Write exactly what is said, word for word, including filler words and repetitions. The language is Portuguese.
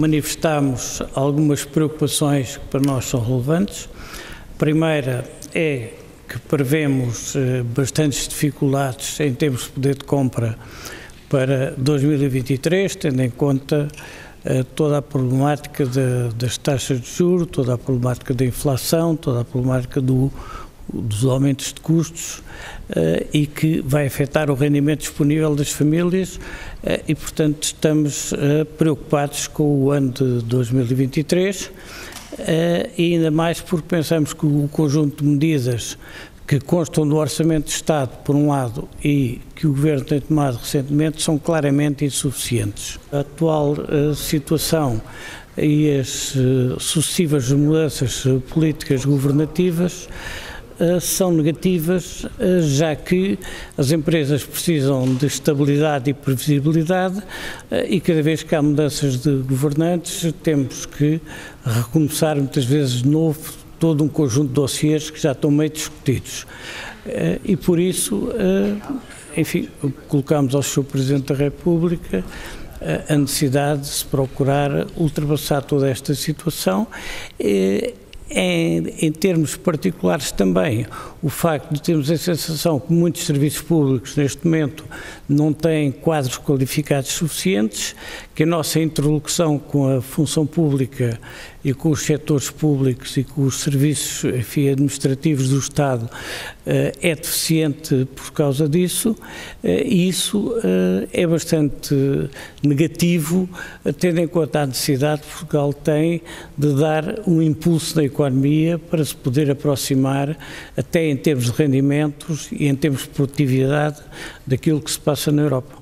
manifestamos algumas preocupações que para nós são relevantes. A primeira é que prevemos bastantes dificuldades em termos de poder de compra para dois mil e vinte e três, tendo em conta toda a problemática de, das taxas de juros, toda a problemática da inflação, toda a problemática do, dos aumentos de custos uh, e que vai afetar o rendimento disponível das famílias uh, e, portanto, estamos uh, preocupados com o ano de dois mil e vinte e três uh, e ainda mais porque pensamos que o conjunto de medidas que constam do Orçamento de Estado, por um lado, e que o Governo tem tomado recentemente, são claramente insuficientes. A atual uh, situação e as uh, sucessivas mudanças uh, políticas governativas uh, são negativas, uh, já que as empresas precisam de estabilidade e previsibilidade uh, e cada vez que há mudanças de governantes temos que recomeçar muitas vezes de novo todo um conjunto de dossiês que já estão meio discutidos. E por isso, enfim, colocamos ao senhor Presidente da República a necessidade de se procurar ultrapassar toda esta situação. Em, em termos particulares também, o facto de termos a sensação que muitos serviços públicos neste momento não têm quadros qualificados suficientes, que a nossa interlocução com a função pública e com os setores públicos e com os serviços, enfim, administrativos do Estado é deficiente por causa disso, e isso é bastante negativo, tendo em conta a necessidade que Portugal tem de dar um impulso na economia para se poder aproximar, até em termos de rendimentos e em termos de produtividade, daquilo que se passa na Europa.